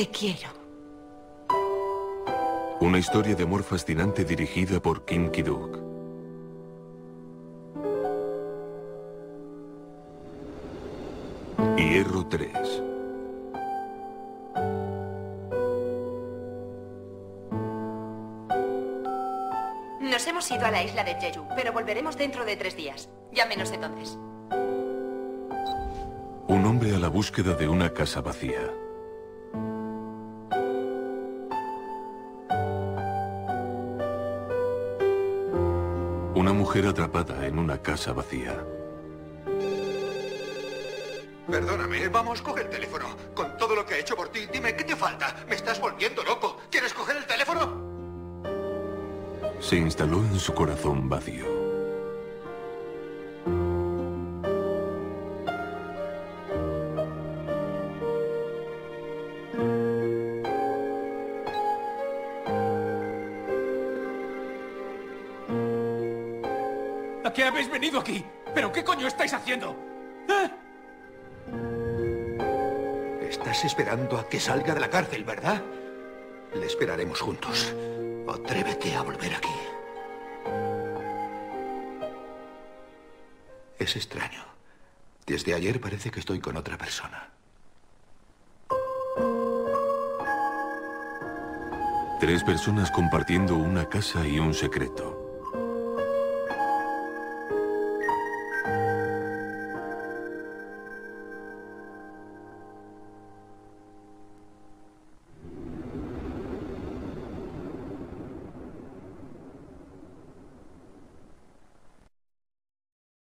Te quiero. Una historia de amor fascinante dirigida por Kim Ki-duk. Hierro 3. Nos hemos ido a la isla de Jeju, pero volveremos dentro de 3 días. Llámenos entonces. Un hombre a la búsqueda de una casa vacía. Una mujer atrapada en una casa vacía. Perdóname, vamos, coge el teléfono. Con todo lo que he hecho por ti, dime, ¿qué te falta? Me estás volviendo loco. ¿Quieres coger el teléfono? Se instaló en su corazón vacío. ¿A qué habéis venido aquí? ¿Pero qué coño estáis haciendo? ¿Eh? Estás esperando a que salga de la cárcel, ¿verdad? Le esperaremos juntos. Atrévete a volver aquí. Es extraño. Desde ayer parece que estoy con otra persona. 3 personas compartiendo una casa y un secreto.